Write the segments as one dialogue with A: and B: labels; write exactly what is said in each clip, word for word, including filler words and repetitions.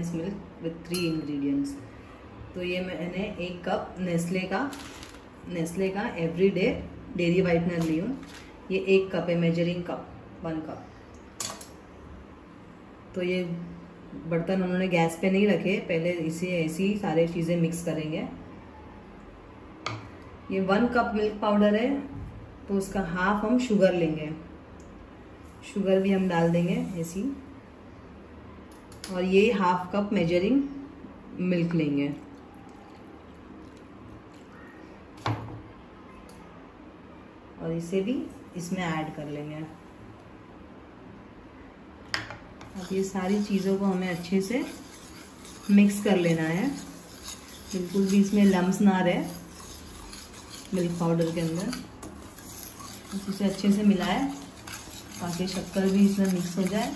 A: Condense milk with three ingredients. तो ये मैंने एक कप नेस्ले का नेस्ले का एवरीडे डेयरी वाइटनर ली हूँ। ये एक कप है, मेजरिंग कप, वन कप। तो ये बर्तन उन्होंने गैस पे नहीं रखे, पहले इसे ऐसी सारे चीज़ें मिक्स करेंगे। ये वन कप मिल्क पाउडर है, तो उसका हाफ हम शुगर लेंगे। शुगर भी हम डाल देंगे ऐसी, और ये हाफ कप मेजरिंग मिल्क लेंगे। और इसे भी इसमें ऐड कर लेंगे। अब ये सारी चीज़ों को हमें अच्छे से मिक्स कर लेना है, बिल्कुल भी इसमें लम्स ना रहे मिल्क पाउडर के अंदर। इसे अच्छे से मिलाए ताकि शक्कर भी इसमें मिक्स हो जाए।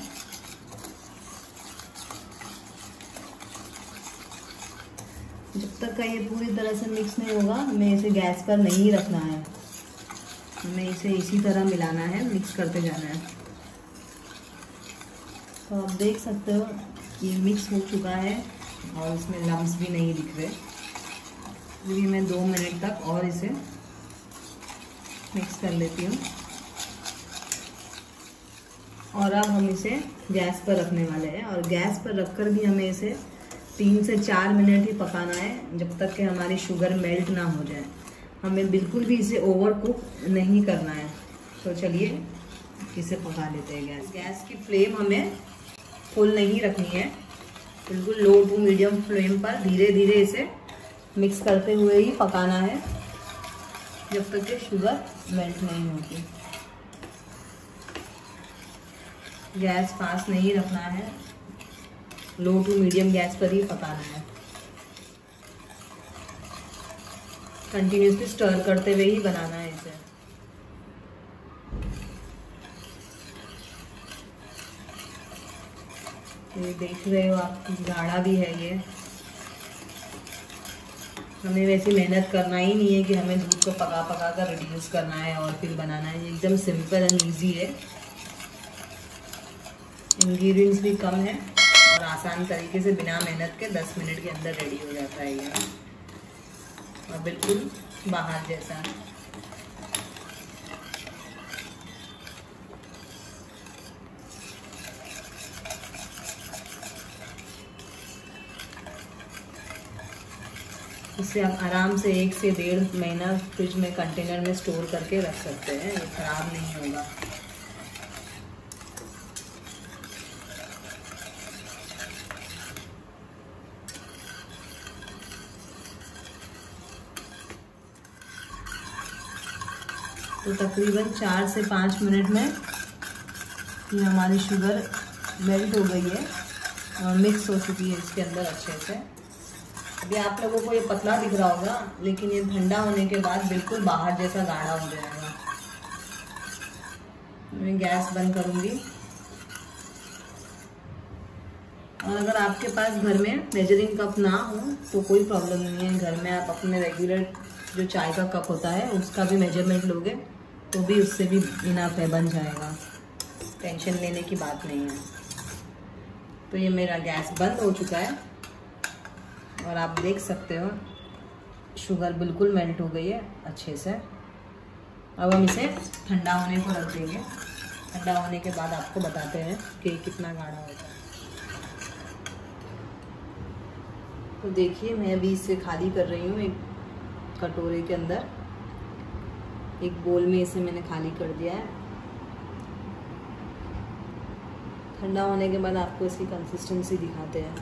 A: जब तक का ये पूरी तरह से मिक्स नहीं होगा, हमें इसे गैस पर नहीं रखना है, हमें इसे इसी तरह मिलाना है, मिक्स करते जाना है। तो आप देख सकते हो ये मिक्स हो चुका है और इसमें लम्स भी नहीं दिख रहे। अभी मैं दो मिनट तक और इसे मिक्स कर लेती हूँ। और अब हम इसे गैस पर रखने वाले हैं, और गैस पर रखकर भी हमें इसे तीन से चार मिनट ही पकाना है, जब तक कि हमारी शुगर मेल्ट ना हो जाए। हमें बिल्कुल भी इसे ओवर कुक नहीं करना है। तो चलिए इसे पका लेते हैं। गैस गैस की फ्लेम हमें फुल नहीं रखनी है, बिल्कुल लो टू मीडियम फ्लेम पर धीरे धीरे इसे मिक्स करते हुए ही पकाना है, जब तक कि शुगर मेल्ट नहीं होती। गैस फास्ट नहीं रखना है, लो टू मीडियम गैस पर ही पकाना है। कंटिन्यूसली स्टर करते हुए ही बनाना है इसे। ये देख रहे हो आप, गाढ़ा भी है ये। हमें वैसे मेहनत करना ही नहीं है कि हमें दूध को पका पका कर रिड्यूस करना है और फिर बनाना है। ये एकदम सिंपल एंड इजी है, इंग्रेडिएंट्स भी कम है और आसान तरीके से बिना मेहनत के दस मिनट के अंदर रेडी हो जाता है ये, और बिल्कुल बाहर जैसा। इसे आप आराम से एक से डेढ़ महीना फ्रिज में कंटेनर में स्टोर करके रख सकते हैं, ये खराब नहीं होगा। तो तकरीबन चार से पाँच मिनट में ये हमारी शुगर मेल्ट हो गई है और मिक्स हो चुकी है इसके अंदर अच्छे से। अभी आप लोगों को ये पतला दिख रहा होगा, लेकिन ये ठंडा होने के बाद बिल्कुल बाहर जैसा गाढ़ा हो जाएगा। मैं गैस बंद करूंगी। और अगर आपके पास घर में मेजरिंग कप ना हो तो कोई प्रॉब्लम नहीं है, घर में आप अपने रेगुलर जो चाय का कप होता है उसका भी मेजरमेंट लोगे तो भी उससे भी इनफ है, बन जाएगा, टेंशन लेने की बात नहीं है। तो ये मेरा गैस बंद हो चुका है और आप देख सकते हो शुगर बिल्कुल मेल्ट हो गई है अच्छे से। अब हम इसे ठंडा होने को रख देंगे। ठंडा होने के बाद आपको बताते हैं कि कितना गाढ़ा होता है। तो देखिए मैं अभी इसे खाली कर रही हूँ एक कटोरे के अंदर, एक बोल में इसे मैंने खाली कर दिया है। ठंडा होने के बाद आपको इसकी कंसिस्टेंसी दिखाते हैं।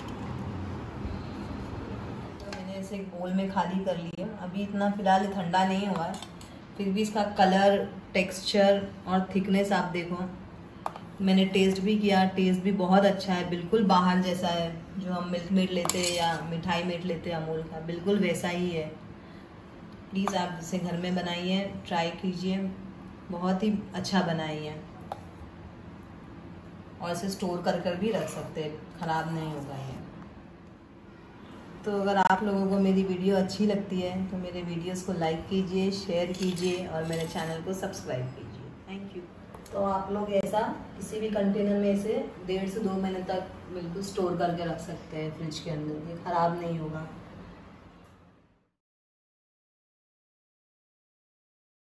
A: तो मैंने इसे एक बोल में खाली कर लिया। अभी इतना फिलहाल ठंडा नहीं हुआ है, फिर भी इसका कलर, टेक्सचर और थिकनेस आप देखो। मैंने टेस्ट भी किया, टेस्ट भी बहुत अच्छा है, बिल्कुल बाहर जैसा है। जो हम मिल्क मेड लेते हैं या मिठाई मेड लेते हैं अमूल का, बिल्कुल वैसा ही है। प्लीज़ आप इसे घर में बनाइए, ट्राई कीजिए, बहुत ही अच्छा बनाइए। और इसे स्टोर कर कर भी रख सकते हैं, ख़राब नहीं होगा ये। तो अगर आप लोगों को मेरी वीडियो अच्छी लगती है तो मेरे वीडियोस को लाइक कीजिए, शेयर कीजिए और मेरे चैनल को सब्सक्राइब कीजिए। Thank you. तो आप लोग ऐसा किसी भी कंटेनर में इसे डेढ़ से दो महीने तक बिल्कुल स्टोर करके रख सकते हैं फ्रिज के अंदर, ये खराब नहीं होगा।